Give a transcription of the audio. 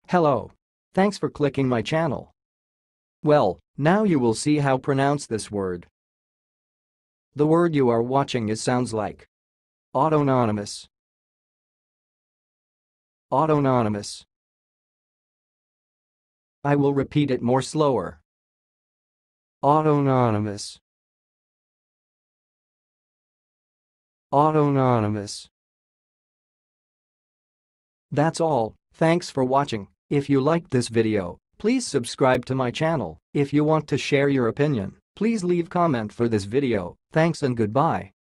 Hello. Thanks for clicking my channel. Well, now you will see how pronounce this word. The word you are watching sounds like autonomous. Autonomous. I will repeat it more slower. Autonomous. Autonomous. That's all. Thanks for watching. If you liked this video, please subscribe to my channel. If you want to share your opinion, please leave comment for this video. Thanks and goodbye.